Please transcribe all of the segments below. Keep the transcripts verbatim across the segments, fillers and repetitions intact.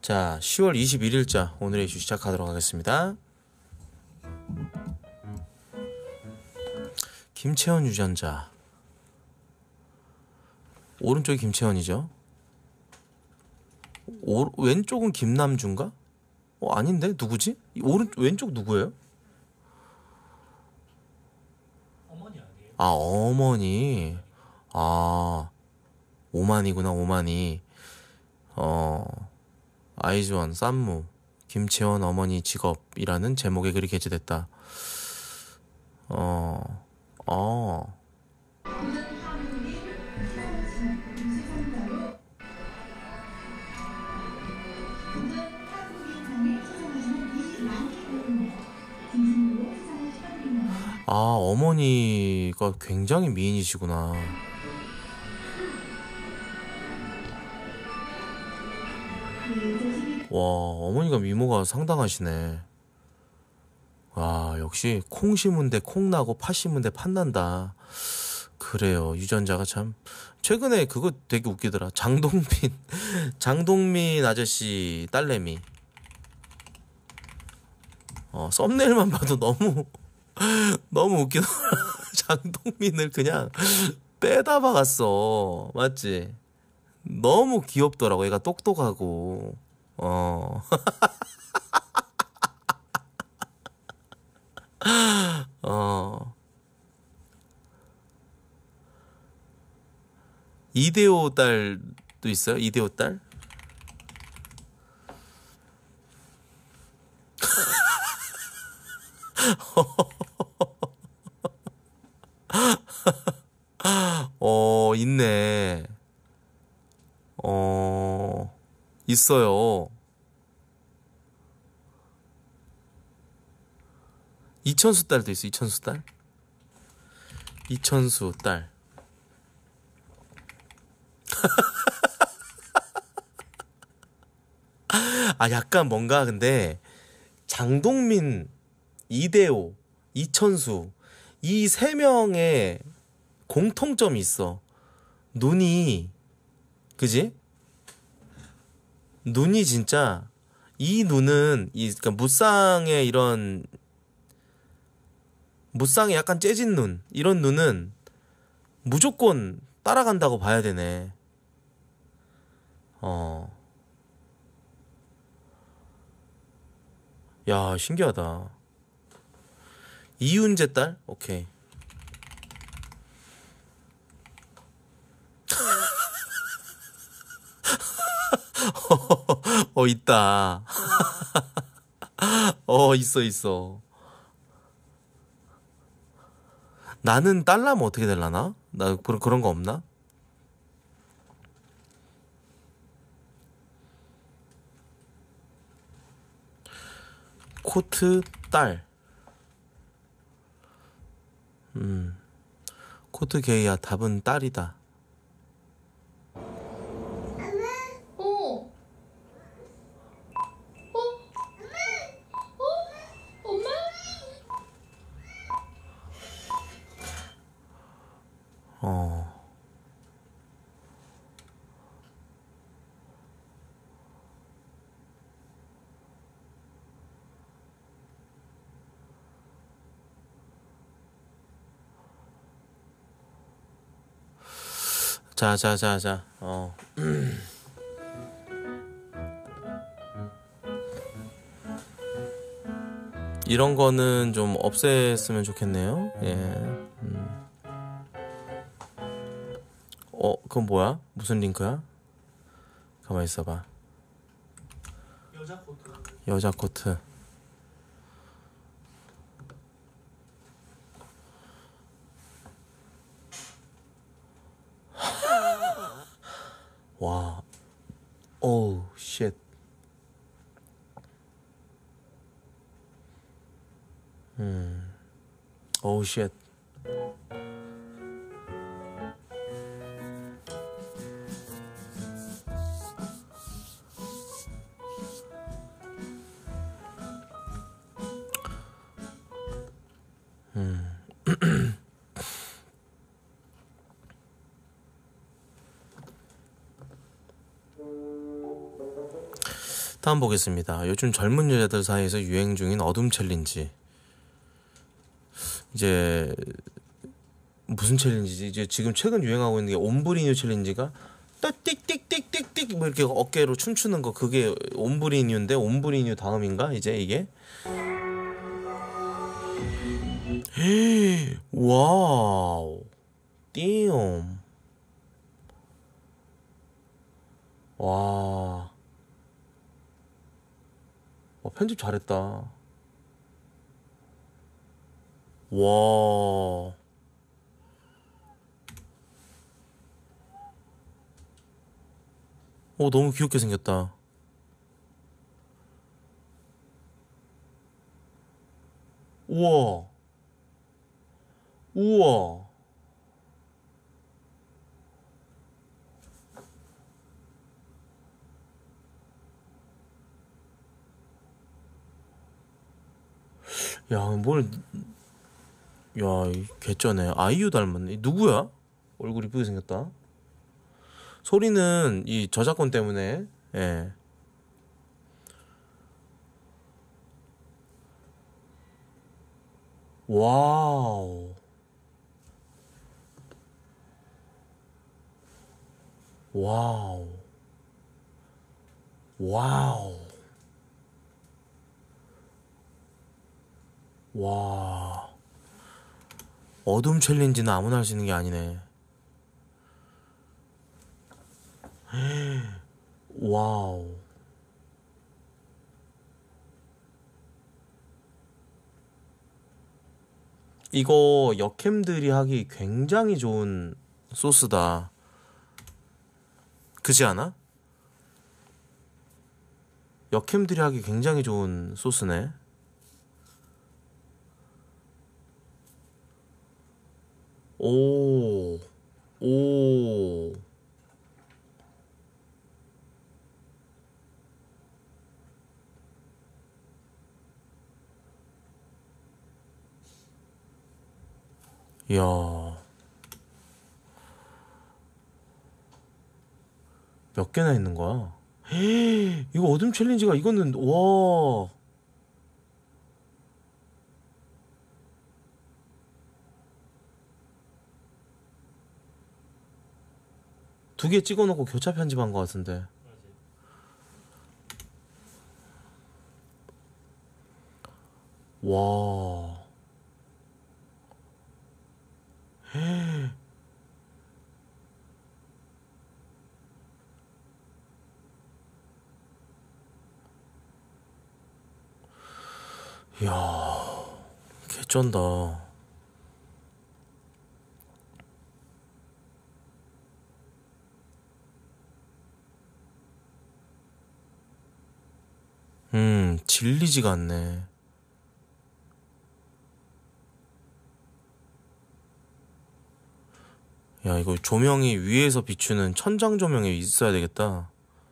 자, 시월 이십일일자 오늘의 이슈 시작하도록 하겠습니다. 김채원 유전자. 오른쪽이 김채원이죠. 오, 왼쪽은 김남준가? 어, 아닌데? 누구지? 오른 왼쪽 누구예요? 어머니 아니에요? 아, 어머니. 아, 오만이구나, 오만이. 어, 아이즈원, 쌈무, 김채원 어머니 직업이라는 제목의 글이 게재됐다. 어, 어. 아, 어머니가 굉장히 미인이시구나. 와, 어머니가 미모가 상당하시네. 와, 역시 콩 심은데 콩 나고 팥 심은데 팥 난다. 그래요, 유전자가 참. 최근에 그거 되게 웃기더라. 장동민 장동민 아저씨 딸내미. 어, 썸네일만 봐도 너무 너무 웃기더라. 장동민을 그냥 빼다 박았어. 맞지? 너무 귀엽더라고. 얘가 똑똑하고. 어. 어. 이대호 딸도 있어요? 이대호 딸? 어, 있네. 어, 있어요. 이천수 딸도 있어, 이천수 딸. 이천수 딸. 아, 약간 뭔가 근데 장동민, 이대호, 이천수 이 세 명의 공통점이 있어. 눈이, 그지? 눈이 진짜, 이 눈은 이 그러니까 무쌍의 이런 무쌍의 약간 째진 눈, 이런 눈은 무조건 따라간다고 봐야 되네. 어. 야, 신기하다. 이윤재 딸? 오케이. 어, 있다. 어, 있어, 있어. 나는 딸라면 어떻게 될라나? 나 그런, 그런 거 없나? 코트 딸. 음. 코트 게이야. 답은 딸이다. 어. 어? 어? 엄마? 어. 자, 자, 자, 자. 어. 이런 거는 좀 없앴으면 좋겠네요. 예. 음. 어, 그건 뭐야? 무슨 링크야? 가만히 있어봐. 여자 코트. 여자 코트. 와. 오우, 쉣. 음. 오우, 쉣. 음. 다음 보겠습니다. 요즘 젊은 여자들 사이에서 유행 중인 어둠 챌린지. 이제 무슨 챌린지지? 이제 지금 최근 유행하고 있는 게 옴브리뉴 챌린지가 또 띡띡띡띡띡 뭐 이렇게 어깨로 춤추는 거, 그게 옴브리뉴인데 옴브리뉴 다음인가 이제 이게? 와우. 띠엄. 와. 와, 편집 잘했다. 와. 오, 너무 귀엽게 생겼다. 우와. 우와. 야, 뭘, 야, 이 개쩌네. 아이유 닮았네. 누구야? 얼굴 이쁘게 생겼다. 소리는 이 저작권 때문에, 예. 와우. 와우. 와우. 와. 어둠 챌린지는 아무나 할 수 있는 게 아니네. 와우. 이거 역캠들이 하기 굉장히 좋은 소스다. 그지 않아? 역캠들이 하기 굉장히 좋은 소스네. 오. 오. 이야. 몇 개나 있는 거야? 헤이, 이거 어둠 챌린지가 이거는 와. 두 개 찍어놓고 교차 편집한 것 같은데. 와. 헤이. 이야, 개쩐다. 음, 질리지가 않네. 야, 이거 조명이 위에서 비추는 천장 조명이 있어야 되겠다.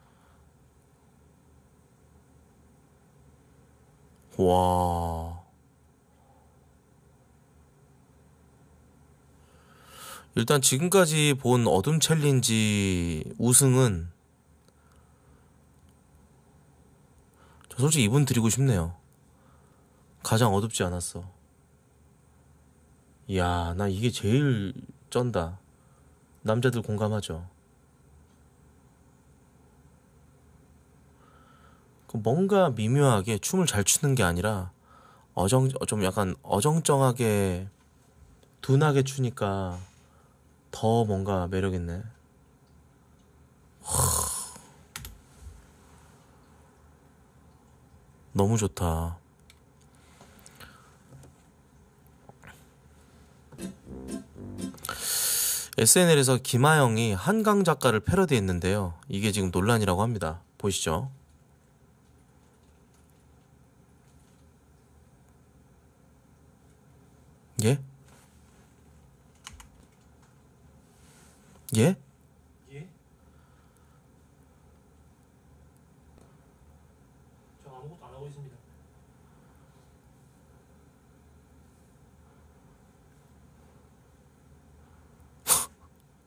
와. 일단 지금까지 본 어둠 챌린지 우승은 저 솔직히 이분 드리고 싶네요. 가장 어둡지 않았어. 이야, 나 이게 제일 쩐다. 남자들 공감하죠? 그 뭔가 미묘하게 춤을 잘 추는 게 아니라 어정 좀 약간 어정쩡하게 둔하게 추니까 더 뭔가 매력 있네. 너무 좋다. 에스엔엘에서 김하영이 한강 작가를 패러디했는데요. 이게 지금 논란이라고 합니다. 보시죠. 예? 예? 예? 저 아무것도 안 하고 있습니다.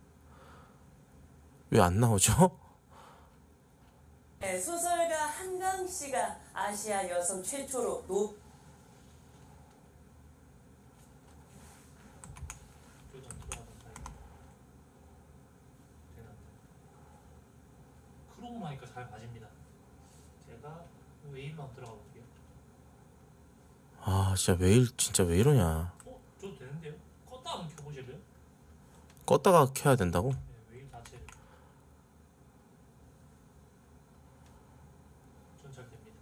왜 안 나오죠? 네, 소설가 한강 한강 씨가 아시아 여성 최초로 노 요즘 들어가던 사이가 되는데 크롬 하니까 잘 가집니다. 제가 웨일만 들어가 볼게요. 아 진짜 왜 일, 진짜 왜 이러냐. 어? 저도 되는데요? 껐다 한번 켜보실래요? 껐다가 켜야 된다고? 네, 웨일 자체를 전 잘 됩니다.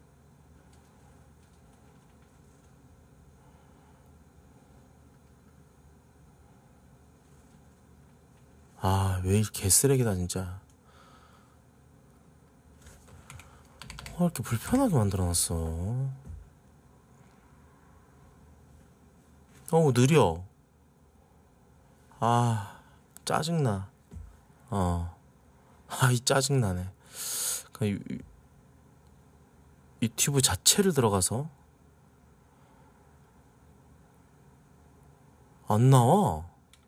아 왜 이렇게 개쓰레기다 진짜. 왜 이렇게 불편하게 만들어놨어. 어우 느려. 아 짜증나. 어. 아이 짜증나네. 그냥 유- 유튜브 자체를 들어가서 안 나와.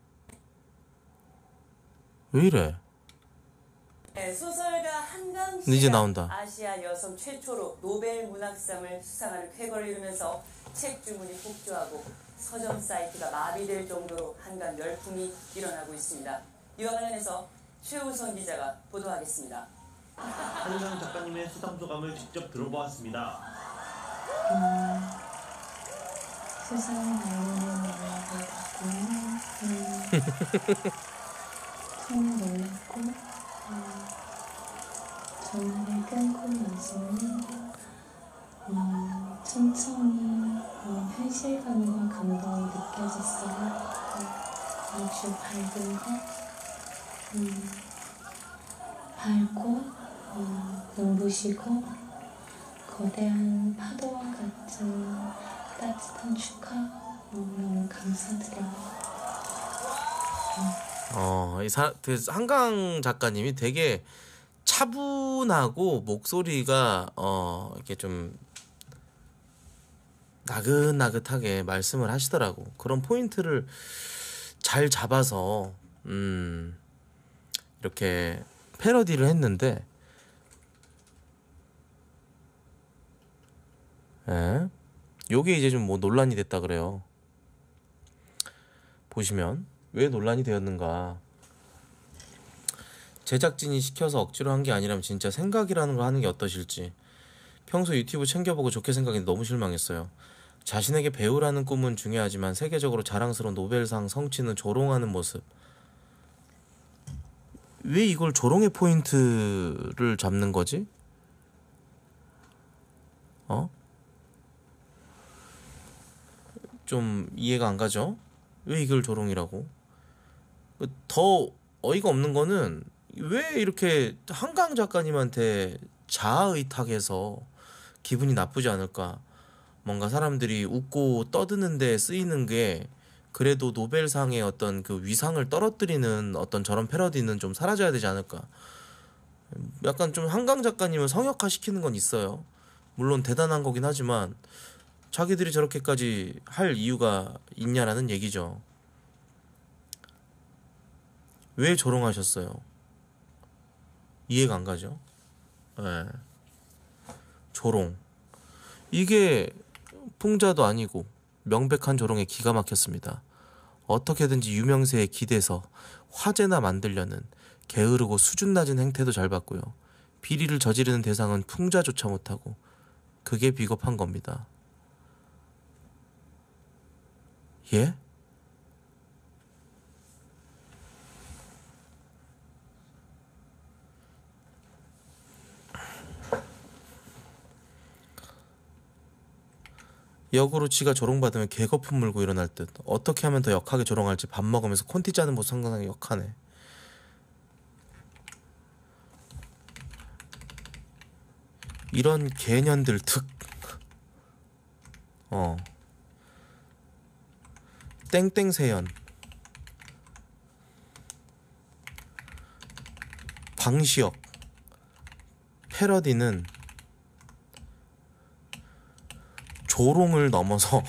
왜 이래? 네, 소설가 한강 이제 씨가 나온다. 아시아 여성 최초로 노벨 문학상을 수상하는 쾌거를 이루면서 책 주문이 폭주하고 서점 사이트가 마비될 정도로 한강 열풍이 일어나고 있습니다. 이와 관련해서 최우선 기자가 보도하겠습니다. 한강 작가님의 수상 소감을 직접 들어보았습니다. 음, 수상 날리는 연락을 받고는 음, 정말 놀랐고 음, 전화를 끊고 나서는 음, 천천히 어, 현실감과 감동이 느껴졌어요. 어, 아주 밝은 것, 음, 밝고 어, 눈부시고 거대한 파도와 같은 따뜻한 축하 어, 너무 감사드려요. 어, 이 사, 그 한강 작가님이 되게 차분하고 목소리가 어 이렇게 좀 나긋나긋하게 말씀을 하시더라고. 그런 포인트를 잘 잡아서 음 이렇게 패러디를 했는데, 예? 요게 이제 좀 뭐 논란이 됐다 그래요. 보시면 왜 논란이 되었는가. 제작진이 시켜서 억지로 한 게 아니라면 진짜 생각이라는 걸 하는 게 어떠실지. 평소 유튜브 챙겨보고 좋게 생각했는데 너무 실망했어요. 자신에게 배우라는 꿈은 중요하지만 세계적으로 자랑스러운 노벨상 성취는 조롱하는 모습. 왜 이걸 조롱의 포인트를 잡는 거지? 어? 좀 이해가 안 가죠? 왜 이걸 조롱이라고? 더 어이가 없는 거는 왜 이렇게 한강 작가님한테 자아의탁해서 기분이 나쁘지 않을까? 뭔가 사람들이 웃고 떠드는데 쓰이는 게 그래도 노벨상의 어떤 그 위상을 떨어뜨리는 어떤 저런 패러디는 좀 사라져야 되지 않을까? 약간 좀 한강 작가님을 성역화 시키는 건 있어요. 물론 대단한 거긴 하지만 자기들이 저렇게까지 할 이유가 있냐라는 얘기죠. 왜 조롱하셨어요? 이해가 안 가죠? 네. 조롱. 이게 풍자도 아니고 명백한 조롱에 기가 막혔습니다. 어떻게든지 유명세에 기대서 화제나 만들려는 게으르고 수준 낮은 행태도 잘 봤고요. 비리를 저지르는 대상은 풍자조차 못하고 그게 비겁한 겁니다. 예? 역으로 지가 조롱받으면 개거품 물고 일어날 듯. 어떻게 하면 더 역하게 조롱할지 밥 먹으면서 콘티 짜는 모습 상당히 역하네. 이런 개년들 특. 어. 땡땡세연. 방시혁. 패러디는 조롱을 넘어서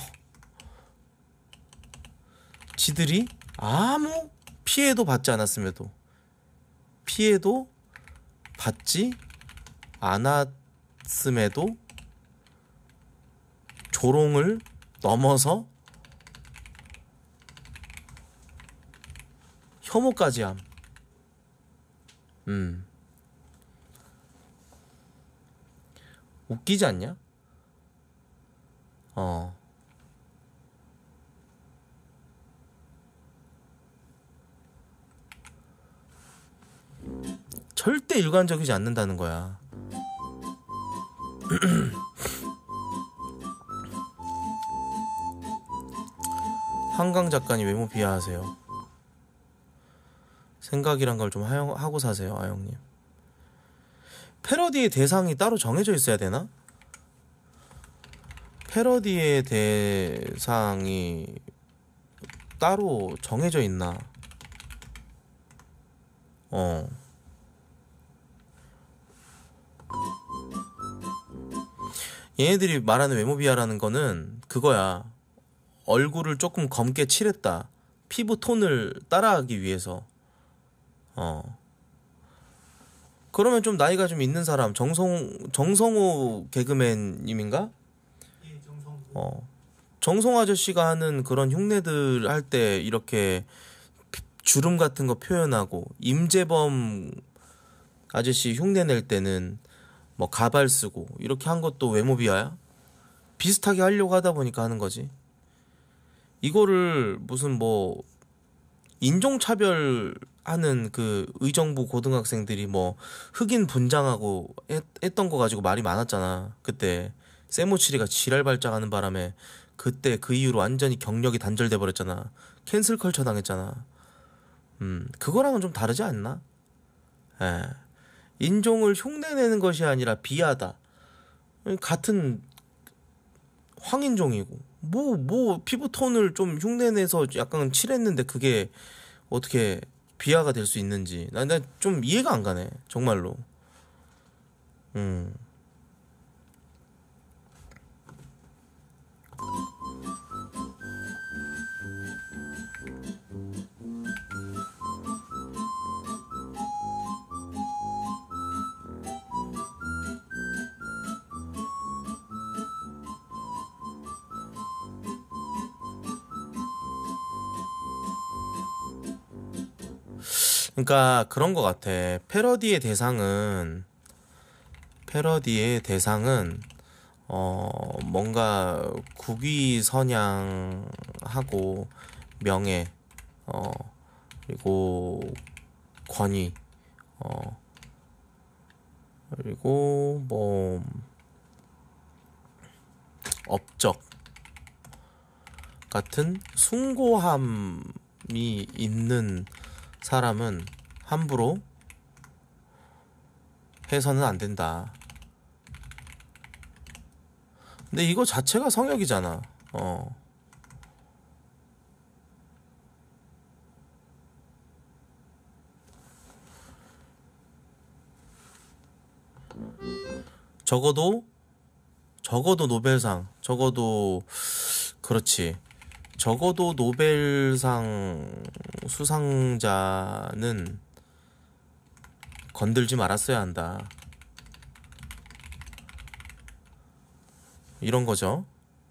지들이 아무 피해도 받지 않았음에도 피해도 받지 않았 받았음에도 조롱을 넘어서 혐오까지 함. 음. 웃기지 않냐? 어. 절대 일관적이지 않는다는 거야. 한강 작가님 외모 비하하세요. 생각이란 걸 좀 하고 사세요, 아영님. 패러디의 대상이 따로 정해져 있어야 되나? 패러디의 대상이 따로 정해져 있나? 어. 얘네들이 말하는 외모 비하라는 거는 그거야. 얼굴을 조금 검게 칠했다. 피부 톤을 따라하기 위해서. 어. 그러면 좀 나이가 좀 있는 사람, 정성 정성호 개그맨님인가? 예, 정성. 어. 정성 아저씨가 하는 그런 흉내들 할 때 이렇게 주름 같은 거 표현하고, 임재범 아저씨 흉내 낼 때는 뭐 가발 쓰고 이렇게 한 것도 외모 비하야? 비슷하게 하려고 하다 보니까 하는 거지. 이거를 무슨 뭐 인종차별하는 그 의정부 고등학생들이 뭐 흑인 분장하고 했, 했던 거 가지고 말이 많았잖아. 그때 세모치리가 지랄 발작하는 바람에 그때 그 이후로 완전히 경력이 단절돼 버렸잖아. 캔슬 컬처 당했잖아. 음, 그거랑은 좀 다르지 않나? 예. 인종을 흉내내는 것이 아니라 비하다. 같은 황인종이고 뭐 뭐 피부톤을 좀 흉내내서 약간 칠했는데 그게 어떻게 비하가 될 수 있는지 난 좀 이해가 안 가네, 정말로. 음. 그러니까 그런 것 같아. 패러디의 대상은 패러디의 대상은 어 뭔가 국위선양하고 명예, 어 그리고 권위, 어 그리고 뭐 업적 같은 숭고함이 있는 사람은 함부로 해서는 안 된다. 근데 이거 자체가 성역이잖아. 어. 적어도 적어도 노벨상, 적어도 그렇지. 적어도 노벨상 수상자는 건들지 말았어야 한다. 이런 거죠.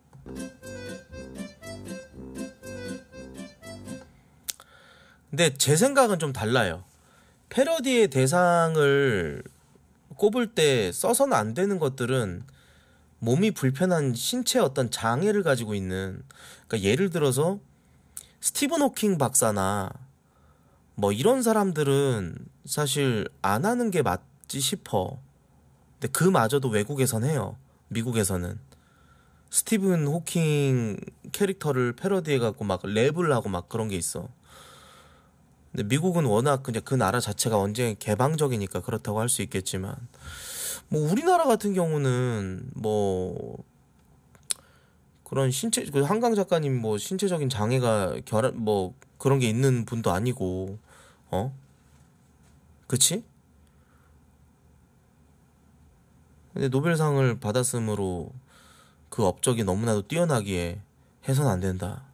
근데 제 생각은 좀 달라요. 패러디의 대상을 꼽을 때 써서는 안 되는 것들은 몸이 불편한 신체 어떤 장애를 가지고 있는, 그러니까 예를 들어서 스티븐 호킹 박사나 뭐 이런 사람들은 사실 안 하는 게 맞지 싶어. 근데 그마저도 외국에선 해요. 미국에서는 스티븐 호킹 캐릭터를 패러디해갖고 막 랩을 하고 막 그런 게 있어. 근데 미국은 워낙 그냥 그 나라 자체가 언제 개방적이니까 그렇다고 할 수 있겠지만, 뭐 우리나라 같은 경우는 뭐 그런 신체, 그 한강 작가님 뭐 신체적인 장애가 결합 뭐 그런 게 있는 분도 아니고, 어? 그치? 근데 노벨상을 받았으므로 그 업적이 너무나도 뛰어나기에 해서는 안 된다.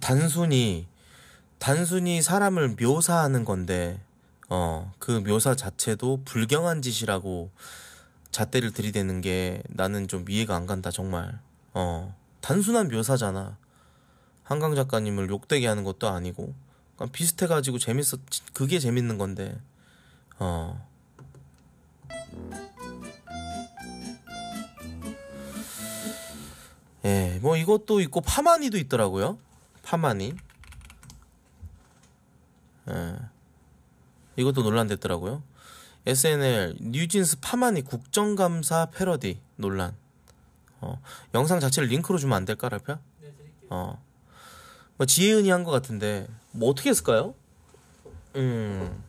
단순히 단순히 사람을 묘사하는 건데 어, 그 묘사 자체도 불경한 짓이라고 잣대를 들이대는 게 나는 좀 이해가 안 간다 정말. 어, 단순한 묘사잖아. 한강 작가님을 욕되게 하는 것도 아니고 그냥 비슷해가지고 재밌어. 그게 재밌는 건데. 어. 예, 뭐 이것도 있고 파마니도 있더라고요. 파마니. 예. 이것도 논란됐더라고요. 에스엔엘 뉴진스 파마니 국정감사 패러디 논란. 어, 영상 자체를 링크로 주면 안 될까, 라펴? 네, 드릴게요. 어, 뭐 지혜은이 한 것 같은데 뭐 어떻게 했을까요? 음,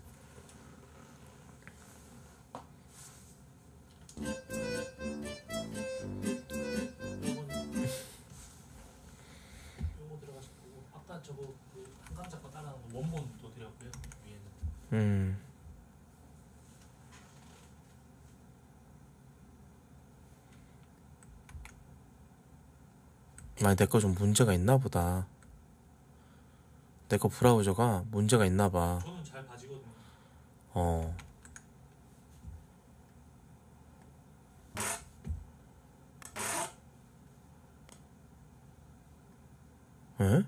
요거는 요거 들어가실 거고 아까 저거 그 한강 작가 따라하는 거 원본도 드렸고요. 위에는. 음. 아니 내 거 좀 문제가 있나 보다. 내 거 브라우저가 문제가 있나 봐. 저는 잘 봐지거든요. 어. 에?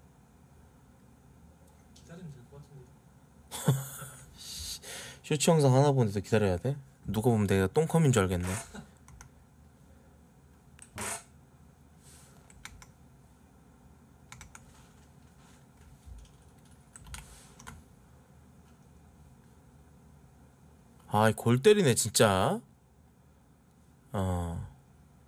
기다리면 될 것 같은데. 쇼츠 영상 하나 보는데도 기다려야 돼? 누가 보면 내가 똥컴인 줄 알겠네. 아이 골 때리네 진짜. 어.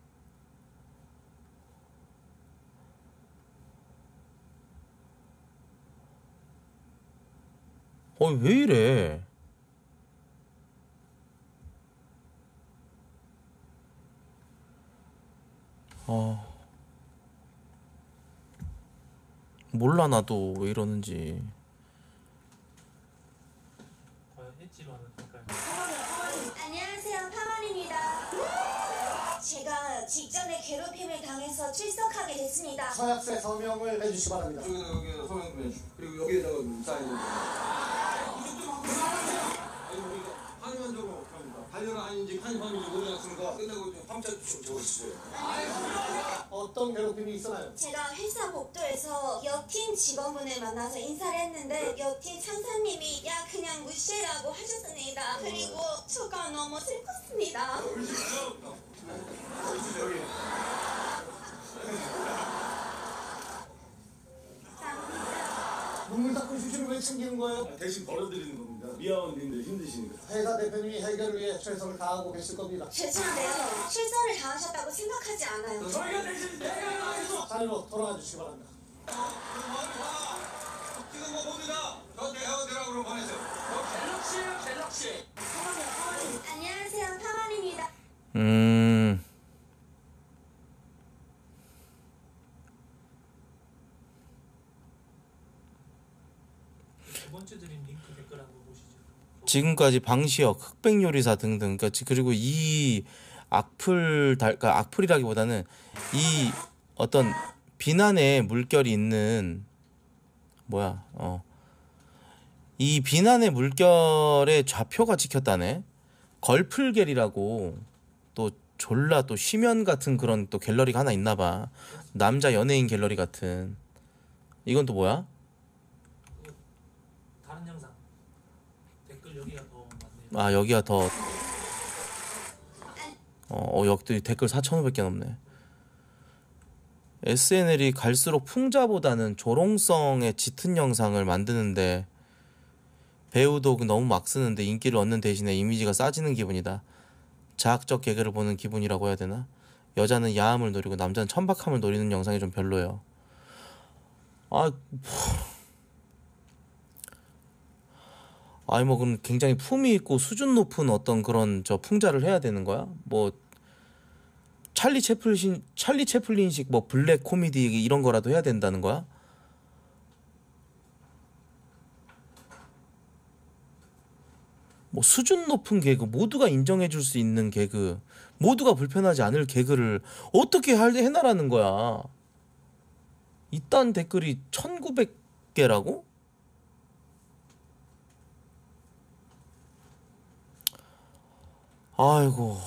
어이 왜 이래? 어. 몰라 나도 왜 이러는지. 과연 엣지로 하는 걸까요? 안녕하세요, 파만입니다. 제가 직전에 괴롭힘을 당해서 출석하게 됐습니다. 서약서에 서명을 해주시기 바랍니다. 여기다 여기다 서명 좀 해주시고 그리고 여기에다가 사인 좀. 아니 우리가 한의만 적으면 어떡합니까? 단련은 아닌지 한의판인지 모르겠으니까 끝나고 좀 함자 좀 적어주세요. 어떤 괴롭힘이 있었나요? 제가 회사 복도에서 여팀 직원분을 만나서 인사를 했는데 여팀 상사님이 야 그냥 무시라고 하셨습니다. 그리고 저가 너무 슬펐습니다. 눈물 닦고 휴지를 왜 챙기는 거예요? 대신 벌어드리는 겁니다. 미아원님들 힘드시니까. 회사 대표님이 해결을 위해 최선을 다하고 계실 겁니다. 죄송한데요. 최선을 다하셨다고 생각하지 않아요. 저희가 대신 해결을 하겠어. 자리로 돌아가 주시기 바랍니다. 지금 뭐 봅니다. 저 대학원이라고 그러면 보내세요. 갤럭시예요, 갤럭시. 안녕하세요, 파만입니다. 음. 두 번째 드린 링크 댓글 한번 보시죠. 지금까지 방시혁, 흑백요리사 등등. 그러니까 지- 그리고 이 악플 달, 그러니까 악플이라기보다는 이 어떤 비난의 물결이 있는 뭐야? 어. 이 비난의 물결에 좌표가 찍혔다네. 걸플겔이라고 또 졸라 또 심연 같은 그런 또 갤러리가 하나 있나 봐. 남자 연예인 갤러리 같은. 이건 또 뭐야? 다른 영상 댓글 여기가 더 많네요. 아 여기가 더 어, 어 여기도 댓글 사천오백 개 넘네. 에스엔엘이 갈수록 풍자보다는 조롱성의 짙은 영상을 만드는데 배우도 너무 막 쓰는데 인기를 얻는 대신에 이미지가 싸지는 기분이다. 자학적 개그를 보는 기분이라고 해야 되나? 여자는 야함을 노리고 남자는 천박함을 노리는 영상이 좀 별로예요. 아, 아니 뭐 그럼 굉장히 품위 있고 수준 높은 어떤 그런 저 풍자를 해야 되는 거야? 뭐 찰리 채플린 찰리 채플린식 뭐 블랙 코미디 이런 거라도 해야 된다는 거야? 뭐 수준 높은 개그, 모두가 인정해 줄 수 있는 개그, 모두가 불편하지 않을 개그를 어떻게 할 해나라는 거야? 이딴 댓글이 천구백 개라고? 아이고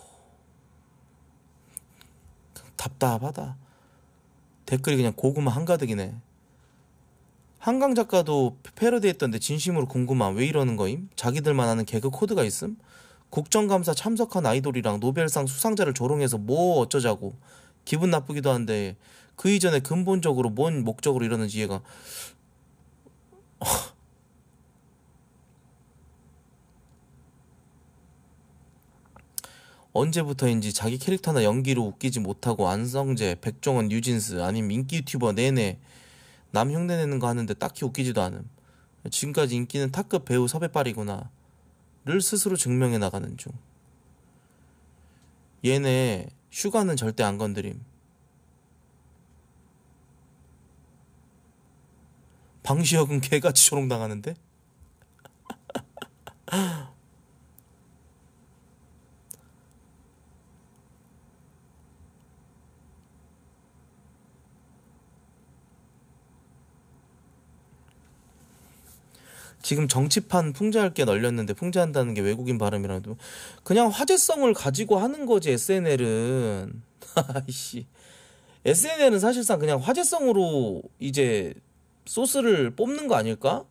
답답하다. 댓글이 그냥 고구마 한가득이네. 한강 작가도 패러디 했던데 진심으로 궁금함. 왜 이러는 거임? 자기들만 아는 개그 코드가 있음? 국정감사 참석한 아이돌이랑 노벨상 수상자를 조롱해서 뭐 어쩌자고. 기분 나쁘기도 한데 그 이전에 근본적으로 뭔 목적으로 이러는지 이해가. 언제부터인지 자기 캐릭터나 연기로 웃기지 못하고 안성재, 백종원, 뉴진스 아니면 인기 유튜버 내내 남 흉내내는 거 하는데 딱히 웃기지도 않음. 지금까지 인기는 탑급 배우 섭외빨이구나 를 스스로 증명해 나가는 중. 얘네 슈가는 절대 안 건드림. 방시혁은 개같이 조롱당하는데? 지금 정치판 풍자할 게 널렸는데 풍자한다는 게 외국인 발음이라도 그냥 화제성을 가지고 하는 거지. 에스엔엘은 아이씨 에스엔엘은 사실상 그냥 화제성으로 이제 소스를 뽑는 거 아닐까?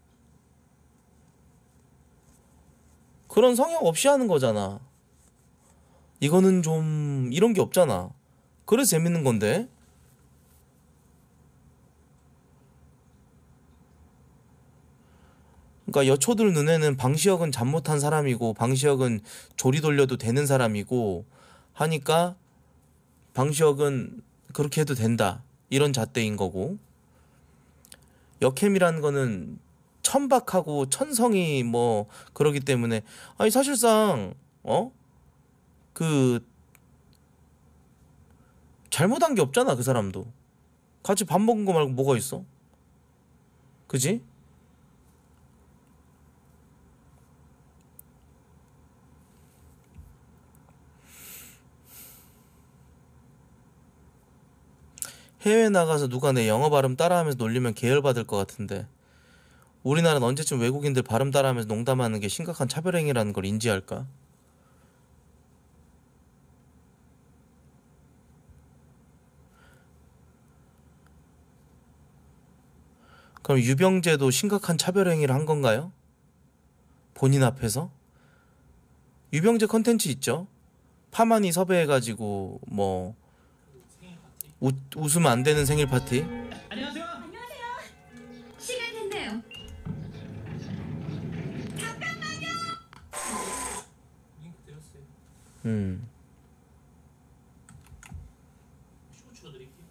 그런 성역 없이 하는 거잖아. 이거는 좀 이런 게 없잖아. 그래서 재밌는 건데. 그러니까 여초들 눈에는 방시혁은 잠 못한 사람이고 방시혁은 조리 돌려도 되는 사람이고 하니까 방시혁은 그렇게 해도 된다 이런 잣대인 거고, 역캠이라는 거는 천박하고 천성이 뭐 그러기 때문에 아니 사실상 어? 그 잘못한 게 없잖아. 그 사람도 같이 밥 먹은 거 말고 뭐가 있어? 그지? 해외 나가서 누가 내 영어 발음 따라하면서 놀리면 계열받을 것 같은데 우리나라는 언제쯤 외국인들 발음 따라하면서 농담하는 게 심각한 차별행위라는 걸 인지할까? 그럼 유병재도 심각한 차별행위를 한 건가요? 본인 앞에서? 유병재 컨텐츠 있죠? 파마니 섭외해가지고 뭐 우, 웃으면 안 되는 생일 파티? 안녕하세요. 안녕하세요. 시간 됐네요. 잠깐만요. 링크 드렸어요. 음. 쇼츠로 드릴게요.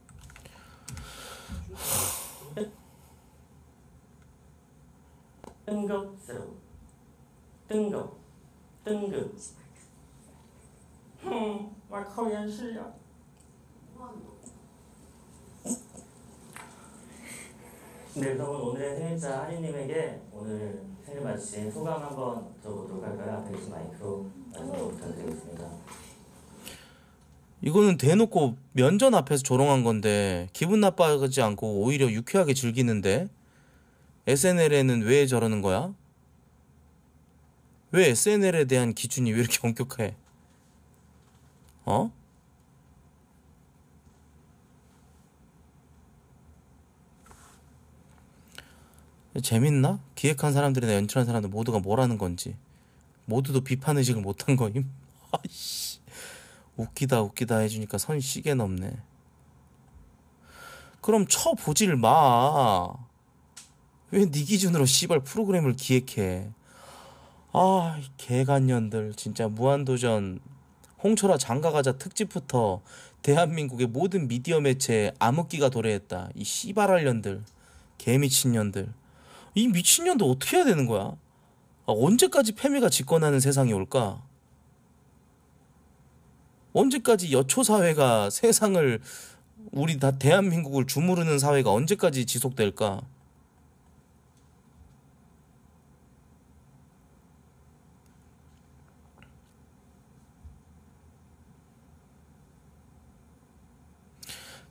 뜬금스러워. 뜬금. 뜬금. 흠, 말 커연 실력. 네, 그러면 오늘의 생일자 하리님에게 오늘 생일 맞으신 소감 한번 들어보도록 할까요? 앞에 계신 마이크로 말씀 부탁드리겠습니다. 이거는 대놓고 면전 앞에서 조롱한 건데 기분 나빠하지 않고 오히려 유쾌하게 즐기는데 에스엔엘에는 왜 저러는 거야? 왜 에스엔엘에 대한 기준이 왜 이렇게 엄격해? 어? 재밌나? 기획한 사람들이나 연출한 사람들 모두가 뭐라는 건지 모두도 비판의식을 못한 거임? 아이씨 웃기다 웃기다 해주니까 선 시계 넘네. 그럼 쳐보질 마. 왜 네 기준으로 씨발 프로그램을 기획해? 아 개간년들 진짜. 무한도전 홍철아 장가가자 특집부터 대한민국의 모든 미디어 매체에 암흑기가 도래했다. 이 씨발할년들 개미친년들. 이 미친년도 어떻게 해야 되는 거야? 아, 언제까지 패미가 집권하는 세상이 올까? 언제까지 여초사회가 세상을 우리 다 대한민국을 주무르는 사회가 언제까지 지속될까?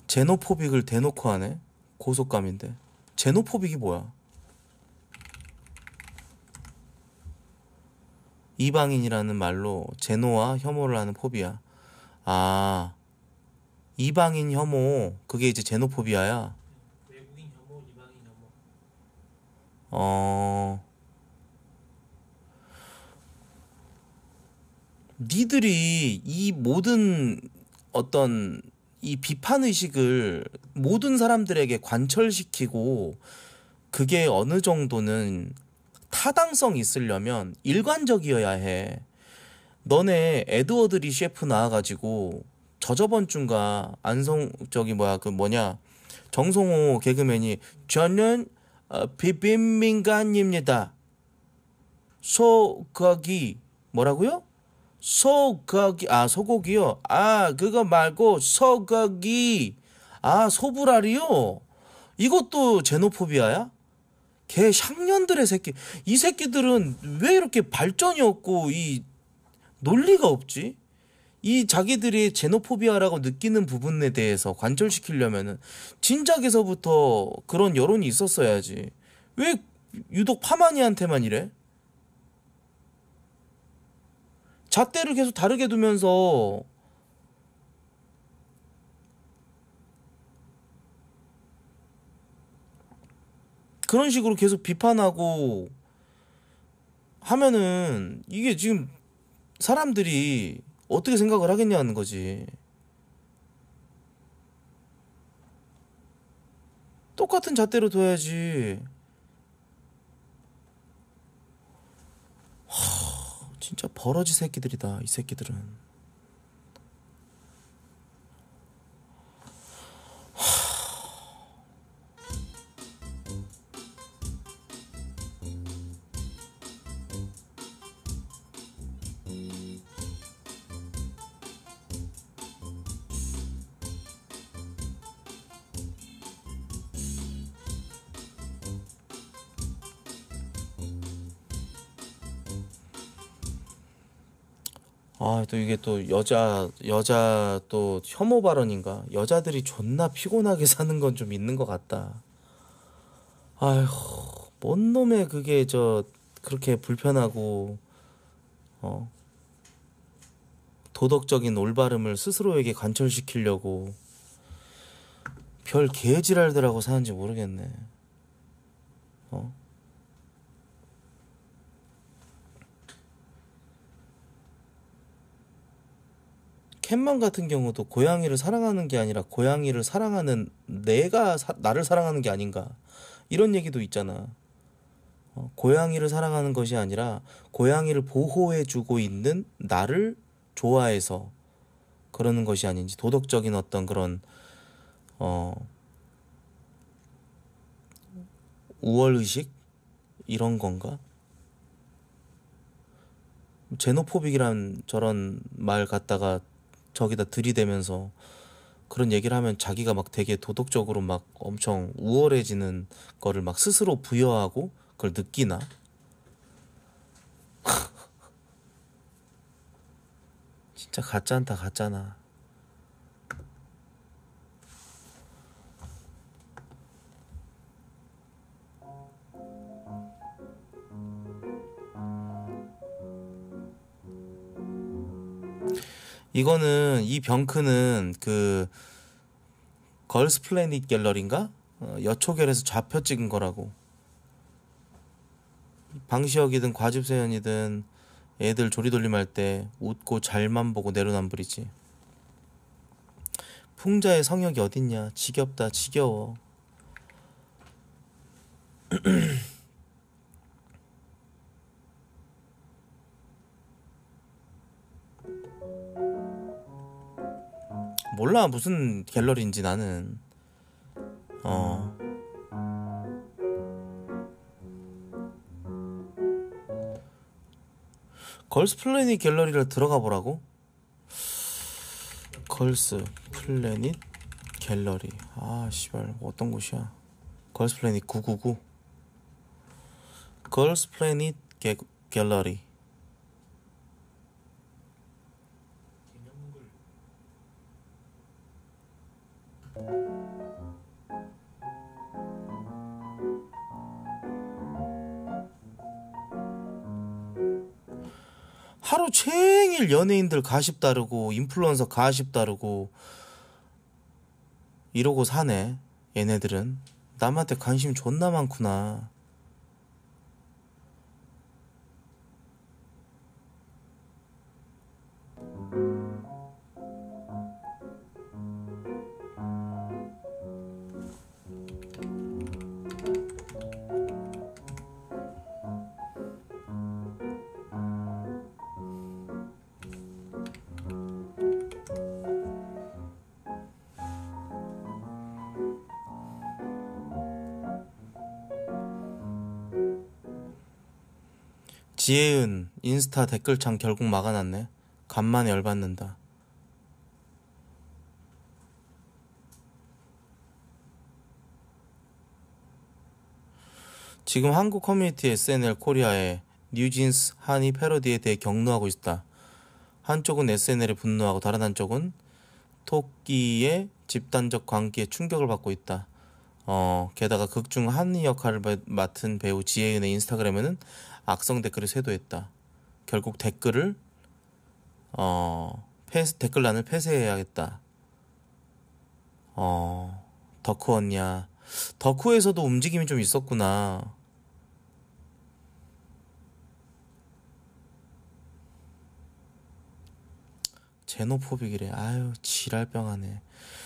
제노포빅을 대놓고 하네. 고속감인데. 제노포빅이 뭐야? 이방인이라는 말로 제노와 혐오를 하는 포비아. 아, 이방인 혐오. 그게 이제 제노포비아야. 외국인 혐오, 이방인 혐오. 어... 니들이 이 모든 어떤 이 비판 의식을 모든 사람들에게 관철시키고 그게 어느 정도는 타당성이 있으려면 일관적이어야 해. 너네 에드워드 리 셰프 나와가지고 저저번 주인가 안성 저기 뭐야 그 뭐냐 정성호 개그맨이 저는 어, 비빔민간입니다. 소고기 뭐라고요? 소고기 아 소고기요. 아 그거 말고 소고기 아 소불알이요. 이것도 제노포비아야? 개 샹년들의 새끼. 이 새끼들은 왜 이렇게 발전이 없고 이 논리가 없지? 이 자기들이 제노포비아라고 느끼는 부분에 대해서 관철시키려면은 진작에서부터 그런 여론이 있었어야지. 왜 유독 파마니한테만 이래? 잣대를 계속 다르게 두면서 그런 식으로 계속 비판하고 하면은 이게 지금 사람들이 어떻게 생각을 하겠냐는 거지. 똑같은 잣대로 둬야지. 하, 진짜 버러지 새끼들이다 이 새끼들은. 아, 또 이게 또 여자 여자 또 혐오 발언인가? 여자들이 존나 피곤하게 사는 건 좀 있는 것 같다. 아휴, 뭔 놈의 그게 저 그렇게 불편하고 어 도덕적인 올바름을 스스로에게 관철시키려고 별 개지랄들하고 사는지 모르겠네. 어? 캣맘 같은 경우도 고양이를 사랑하는 게 아니라 고양이를 사랑하는 내가 사, 나를 사랑하는 게 아닌가 이런 얘기도 있잖아. 어, 고양이를 사랑하는 것이 아니라 고양이를 보호해주고 있는 나를 좋아해서 그러는 것이 아닌지 도덕적인 어떤 그런 어 우월의식 이런 건가? 제노포빅이란 저런 말 갖다가 저기다 들이대면서 그런 얘기를 하면 자기가 막 되게 도덕적으로 막 엄청 우월해지는 거를 막 스스로 부여하고 그걸 느끼나? 진짜 가짜한다 가짜나. 이거는 이 병크는 그 걸스 플래닛 갤러리인가? 어, 여초결에서 좌표 찍은 거라고. 방시혁이든 과즙세연이든 애들 조리돌림 할 때 웃고 잘만 보고 내로남불이지. 풍자의 성역이 어딨냐. 지겹다 지겨워. 몰라 무슨 갤러리인지 나는. 어 걸스 플래닛 갤러리를 들어가 보라고? 걸스 플래닛 갤러리. 아 씨발 어떤 곳이야? 걸스 플래닛 구구구. 걸스 플래닛 게, 갤러리. 개념글. 하루 종일 연예인들 가십 다르고 인플루언서 가십 다르고 이러고 사네. 얘네들은 남한테 관심 존나 많구나. 지혜은 인스타 댓글창 결국 막아놨네. 간만에 열받는다. 지금 한국 커뮤니티 에스엔엘 코리아에 뉴진스 한이 패러디에 대해 격노하고 있다. 한쪽은 에스엔엘에 분노하고 다른 한쪽은 토끼의 집단적 관계에 충격을 받고 있다. 어, 게다가 극중 한이 역할을 맡은 배우 지혜은의 인스타그램에는 악성 댓글을 쇄도했다. 결국 댓글을 어, 폐, 댓글란을 폐쇄해야겠다. 어, 덕후 언니야. 덕후에서도 움직임이 좀 있었구나. 제노포빅이래. 아유, 지랄병하네.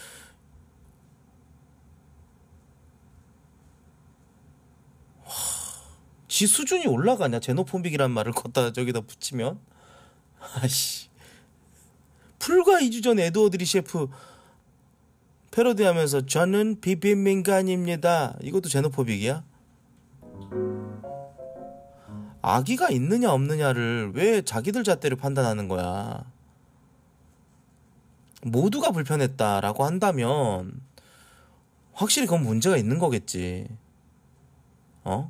지 수준이 올라가냐? 제노포빅이란 말을 걷다 저기다 붙이면. 아씨. 불과 이 주 전 에드워드리 셰프 패러디하면서 저는 비빔민간입니다. 이것도 제노포빅이야? 아기가 있느냐 없느냐를 왜 자기들 잣대로 판단하는 거야? 모두가 불편했다라고 한다면 확실히 그건 문제가 있는 거겠지. 어?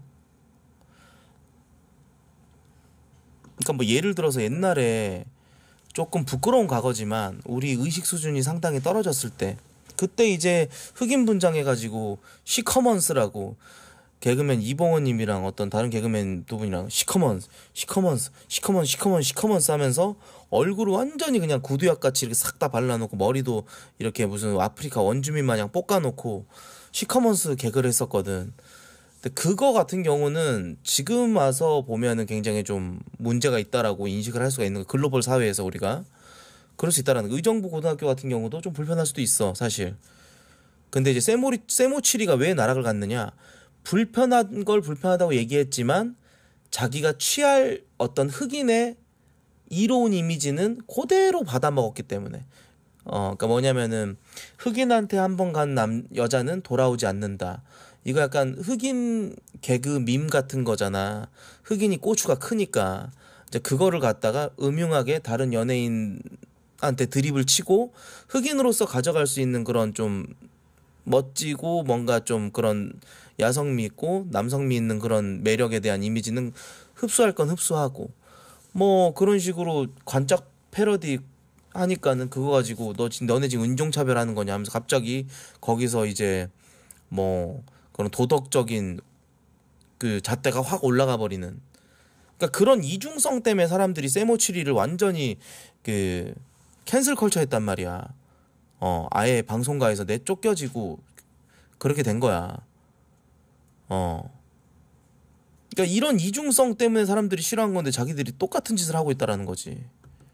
그러니까 뭐 예를 들어서 옛날에 조금 부끄러운 과거지만 우리 의식 수준이 상당히 떨어졌을 때 그때 이제 흑인 분장해가지고 시커먼스라고 개그맨 이봉원님이랑 어떤 다른 개그맨 두 분이랑 시커먼스 시커먼스 시커먼 시커먼 시커먼스 하면서 얼굴을 완전히 그냥 구두약같이 이렇게 싹 다 발라놓고 머리도 이렇게 무슨 아프리카 원주민 마냥 볶아놓고 시커먼스 개그를 했었거든. 근데 그거 같은 경우는 지금 와서 보면은 굉장히 좀 문제가 있다라고 인식을 할 수가 있는 거. 글로벌 사회에서 우리가 그럴 수 있다라는 거. 의정부 고등학교 같은 경우도 좀 불편할 수도 있어 사실. 근데 이제 세모리 세모치리가 왜 나락을 갔느냐? 불편한 걸 불편하다고 얘기했지만 자기가 취할 어떤 흑인의 이로운 이미지는 그대로 받아먹었기 때문에. 어, 그러니까 뭐냐면은 흑인한테 한 번 간 남 여자는 돌아오지 않는다. 이거 약간 흑인 개그 밈 같은 거잖아. 흑인이 고추가 크니까 이제 그거를 갖다가 음흉하게 다른 연예인한테 드립을 치고 흑인으로서 가져갈 수 있는 그런 좀 멋지고 뭔가 좀 그런 야성미 있고 남성미 있는 그런 매력에 대한 이미지는 흡수할 건 흡수하고 뭐 그런 식으로 관짝 패러디 하니까는 그거 가지고 너 지금 너네 지금 인종차별하는 거냐 하면서 갑자기 거기서 이제 뭐 그런 도덕적인 그 잣대가 확 올라가 버리는. 그러니까 그런 이중성 때문에 사람들이 세모치리를 완전히 그 캔슬 컬처 했단 말이야. 어, 아예 방송가에서 내쫓겨지고 그렇게 된 거야. 어. 그러니까 이런 이중성 때문에 사람들이 싫어한 건데 자기들이 똑같은 짓을 하고 있다라는 거지.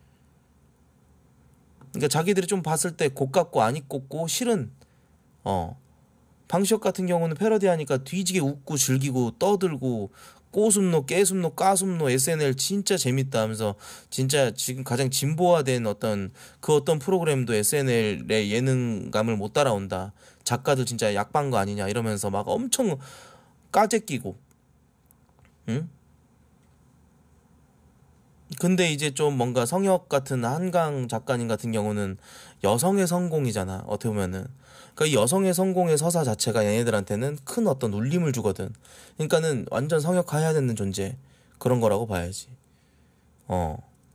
그러니까 자기들이 좀 봤을 때 고깝고 안 이꼽고 싫은 어. 방시혁 같은 경우는 패러디하니까 뒤지게 웃고 즐기고 떠들고 꼬숨노 깨숨노 까숨노 에스엔엘 진짜 재밌다 하면서 진짜 지금 가장 진보화된 어떤 그 어떤 프로그램도 에스엔엘의 예능감을 못 따라온다. 작가들 진짜 약반 거 아니냐 이러면서 막 엄청 까재끼고. 응? 근데 이제 좀 뭔가 성혁 같은 한강 작가님 같은 경우는 여성의 성공이잖아. 어떻게 보면은. 그러니까 이 여성의 성공의 서사 자체가 얘네들한테는 큰 어떤 울림을 주거든. 그러니까는 완전 성역화해야 되는 존재. 그런 거라고 봐야지. 어.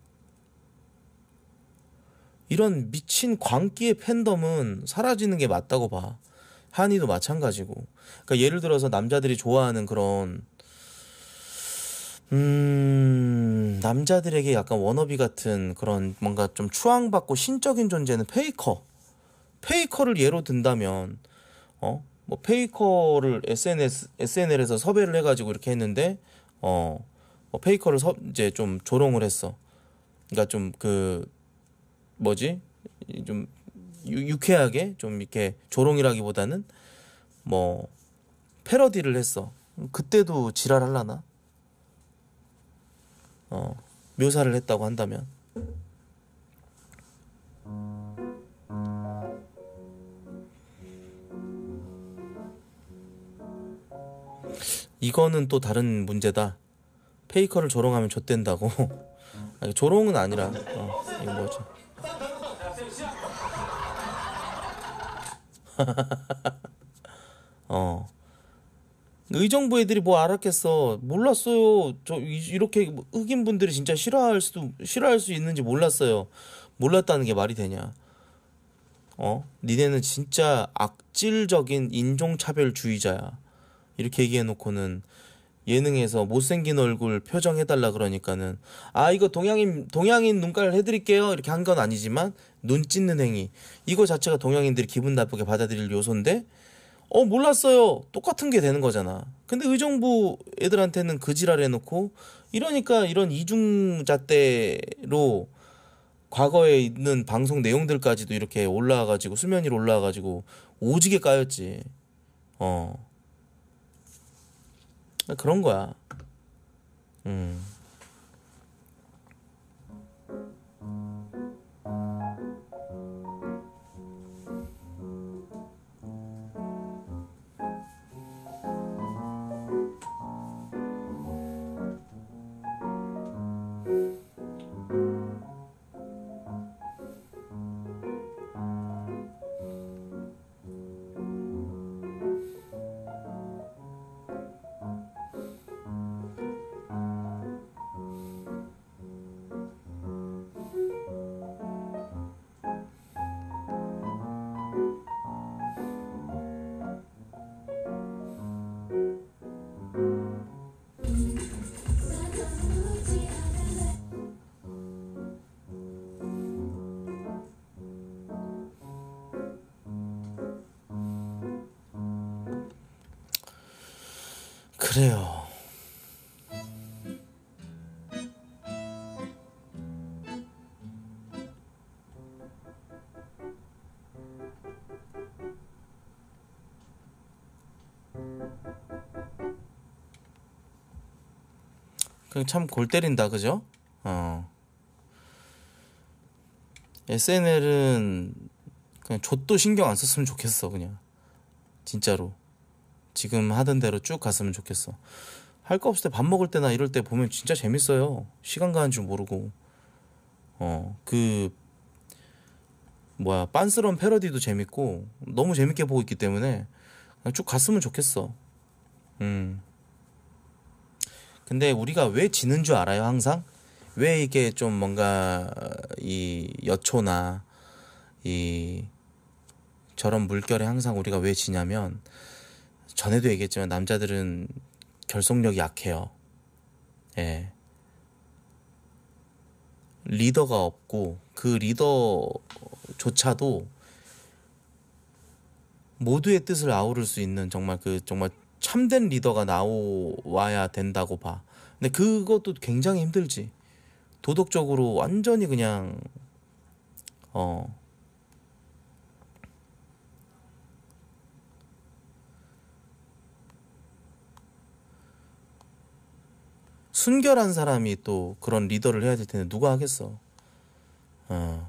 이런 미친 광기의 팬덤은 사라지는 게 맞다고 봐. 한이도 마찬가지고. 그러니까 예를 들어서 남자들이 좋아하는 그런 음... 남자들에게 약간 워너비 같은 그런 뭔가 좀 추앙받고 신적인 존재는 페이커. 페이커를 예로 든다면 어? 뭐 페이커를 에스엔에스 에스엔엘에서 섭외를 해가지고 이렇게 했는데 어, 뭐 페이커를 서, 이제 좀 조롱을 했어. 그러니까 좀 그 뭐지? 좀 유, 유쾌하게 좀 이렇게 조롱이라기보다는 뭐 패러디를 했어. 그때도 지랄할라나? 어, 묘사를 했다고 한다면. 이거는 또 다른 문제다. 페이커를 조롱하면 좆된다고. 아니, 조롱은 아니라 어, 이거 뭐지? 어. 의정부 애들이 뭐 알았겠어. 몰랐어요. 저 이렇게 흑인 분들이 진짜 싫어할 수도 싫어할 수 있는지 몰랐어요. 몰랐다는 게 말이 되냐? 어? 니네는 진짜 악질적인 인종차별주의자야. 이렇게 얘기해놓고는 예능에서 못생긴 얼굴 표정 해달라 그러니까는 아 이거 동양인 동양인 눈깔 해드릴게요 이렇게 한 건 아니지만 눈 찢는 행위 이거 자체가 동양인들이 기분 나쁘게 받아들일 요소인데 어 몰랐어요 똑같은 게 되는 거잖아. 근데 의정부 애들한테는 그 지랄 해놓고 이러니까 이런 이중잣대로 과거에 있는 방송 내용들까지도 이렇게 올라와가지고 수면 위로 올라와가지고 오지게 까였지. 어 그런 거야. 음. 그래요. 그냥 참 골 때린다, 그죠? 어. 에스엔엘은 그냥 좆도 신경 안 썼으면 좋겠어, 그냥. 진짜로. 지금 하던 대로 쭉 갔으면 좋겠어. 할 거 없을 때 밥 먹을 때나 이럴 때 보면 진짜 재밌어요. 시간 가는 줄 모르고. 어, 그 뭐야 빤스러운 패러디도 재밌고 너무 재밌게 보고 있기 때문에 그냥 쭉 갔으면 좋겠어. 음. 근데 우리가 왜 지는 줄 알아요? 항상 왜 이게 좀 뭔가 이 여초나 이 저런 물결에 항상 우리가 왜 지냐면 전에도 얘기했지만 남자들은 결속력이 약해요. 예. 리더가 없고 그 리더조차도 모두의 뜻을 아우를 수 있는 정말 그 정말 참된 리더가 나와야 된다고 봐. 근데 그것도 굉장히 힘들지. 도덕적으로 완전히 그냥 어 순결한 사람이 또 그런 리더를 해야 될 텐데 누가 하겠어. 어.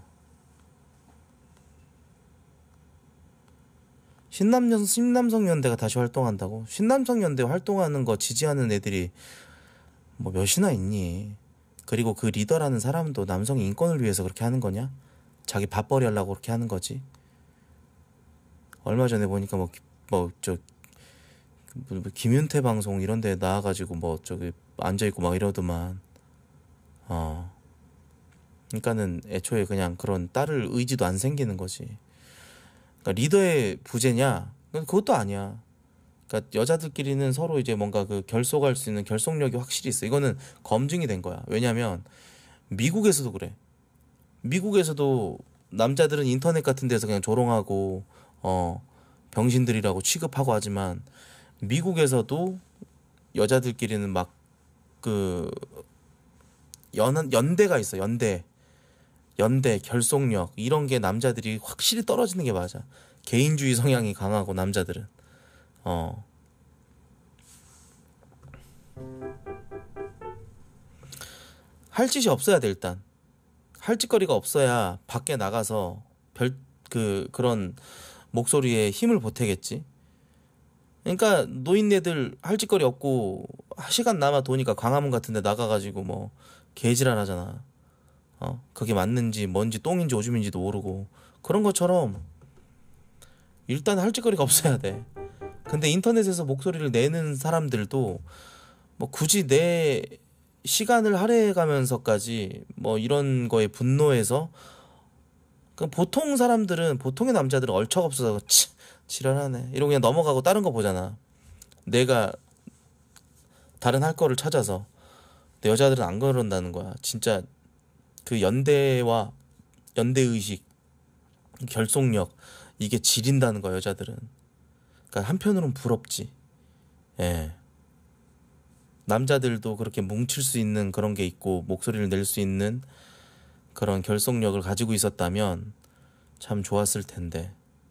신남연, 신남성연대가 다시 활동한다고? 신남성연대 활동하는 거 지지하는 애들이 뭐 몇이나 있니? 그리고 그 리더라는 사람도 남성 인권을 위해서 그렇게 하는 거냐? 자기 밥벌이 하려고 그렇게 하는 거지. 얼마 전에 보니까 뭐 뭐 저 뭐 김윤태 방송 이런 데 나와가지고 뭐 저기 앉아있고 막 이러더만. 어. 그러니까는 애초에 그냥 그런 딸을 의지도 안 생기는 거지. 그러니까 리더의 부재냐? 그것도 아니야. 그러니까 여자들끼리는 서로 이제 뭔가 그 결속할 수 있는 결속력이 확실히 있어. 이거는 검증이 된 거야. 왜냐면 미국에서도 그래. 미국에서도 남자들은 인터넷 같은 데서 그냥 조롱하고 어 병신들이라고 취급하고 하지만 미국에서도 여자들끼리는 막 그 연 연대가 있어. 연대 연대 결속력 이런 게 남자들이 확실히 떨어지는 게 맞아. 개인주의 성향이 강하고 남자들은 어 할 짓이 없어야 돼. 일단 할 짓거리가 없어야 밖에 나가서 별 그 그런 목소리에 힘을 보태겠지. 그러니까 노인네들 할 짓거리 없고 시간 남아 도니까 광화문 같은 데 나가가지고 뭐 개지랄 하잖아. 어 그게 맞는지 뭔지 똥인지 오줌인지도 모르고 그런 것처럼 일단 할 짓거리가 없어야 돼. 근데 인터넷에서 목소리를 내는 사람들도 뭐 굳이 내 시간을 할애해가면서까지 뭐 이런 거에 분노해서 그 보통 사람들은 보통의 남자들은 얼척없어서 치, 지랄하네 이러고 그냥 넘어가고 다른 거 보잖아. 내가 다른 할 거를 찾아서. 근데 여자들은 안 그런다는 거야. 진짜 그 연대와 연대의식 결속력 이게 지린다는 거야 여자들은. 그러니까 한편으로는 부럽지. 예. 남자들도 그렇게 뭉칠 수 있는 그런 게 있고 목소리를 낼 수 있는 그런 결속력을 가지고 있었다면 참 좋았을 텐데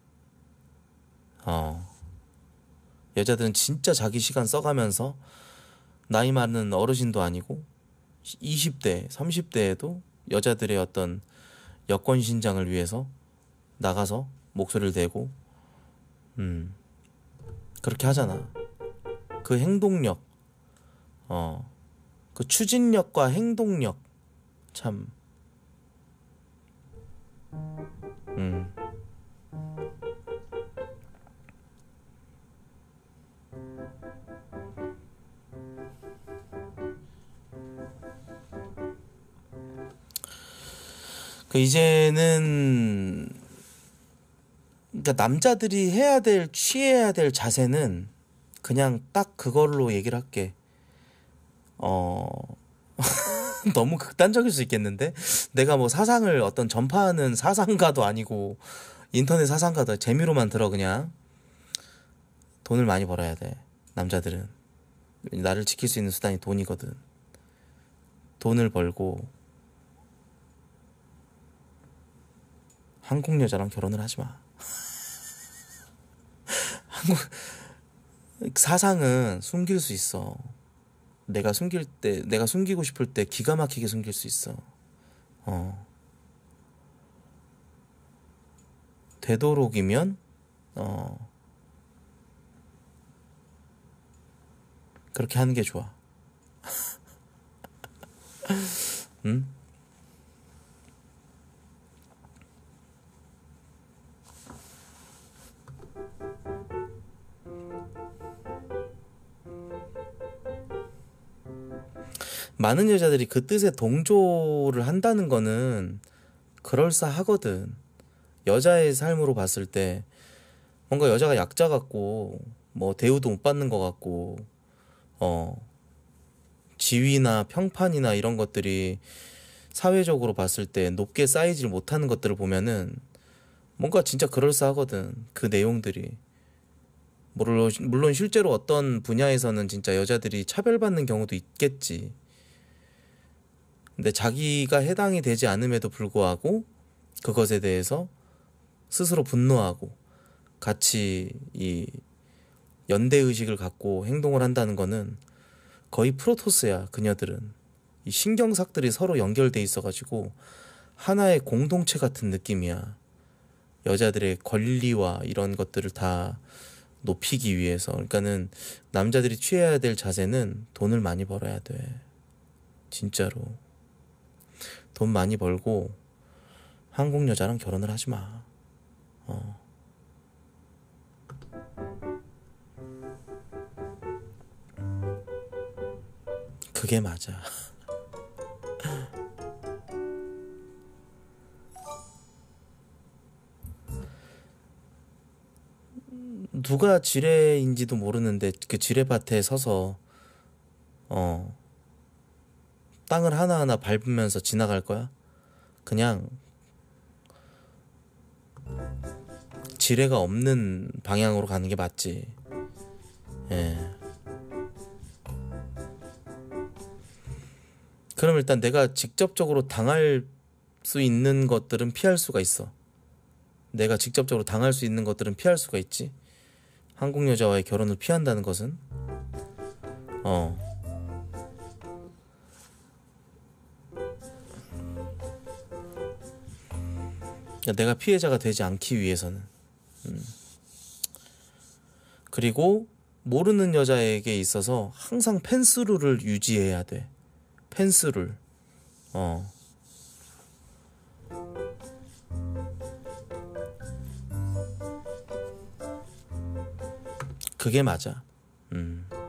어 여자들은 진짜 자기 시간 써가면서 나이 많은 어르신도 아니고 이십 대, 삼십 대에도 여자들의 어떤 여권 신장을 위해서 나가서 목소리를 내고 음 그렇게 하잖아. 그 행동력 어, 그 추진력과 행동력 참 음. 그 이제는 그러니까 남자들이 해야 될 취해야 될 자세는 그냥 딱 그걸로 얘기를 할게. 어 너무 극단적일 수 있겠는데 내가 뭐 사상을 어떤 전파하는 사상가도 아니고 인터넷 사상가도 재미로만 들어. 그냥 돈을 많이 벌어야 돼. 남자들은 나를 지킬 수 있는 수단이 돈이거든. 돈을 벌고 한국 여자랑 결혼을 하지 마. 한국 사상은 숨길 수 있어. 내가 숨길 때, 내가 숨기고 싶을 때 기가 막히게 숨길 수 있어. 어. 되도록이면, 어. 그렇게 하는 게 좋아. 응? 많은 여자들이 그 뜻에 동조를 한다는 거는 그럴싸하거든. 여자의 삶으로 봤을 때 뭔가 여자가 약자 같고 뭐 대우도 못 받는 것 같고 어 지위나 평판이나 이런 것들이 사회적으로 봤을 때 높게 쌓이질 못하는 것들을 보면은 뭔가 진짜 그럴싸하거든. 그 내용들이. 물론, 물론 실제로 어떤 분야에서는 진짜 여자들이 차별받는 경우도 있겠지. 근데 자기가 해당이 되지 않음에도 불구하고 그것에 대해서 스스로 분노하고 같이 이 연대의식을 갖고 행동을 한다는 거는 거의 프로토스야. 그녀들은 이 신경삭들이 서로 연결돼 있어가지고 하나의 공동체 같은 느낌이야. 여자들의 권리와 이런 것들을 다 높이기 위해서. 그러니까는 남자들이 취해야 될 자세는 돈을 많이 벌어야 돼. 진짜로. 돈 많이 벌고 한국 여자랑 결혼을 하지 마. 어. 그게 맞아. 누가 지뢰인지도 모르는데 그 지뢰밭에 서서 어 땅을 하나하나 밟으면서 지나갈 거야? 그냥 지뢰가 없는 방향으로 가는 게 맞지. 예. 그럼 일단 내가 직접적으로 당할 수 있는 것들은 피할 수가 있어. 내가 직접적으로 당할 수 있는 것들은 피할 수가 있지. 한국 여자와의 결혼을 피한다는 것은 어 내가 피해자가 되지 않기 위해서는. 음. 그리고 모르는 여자에게 있어서 항상 펜스룰을 유지해야 돼. 펜스룰. 어. 그게 맞아. 음.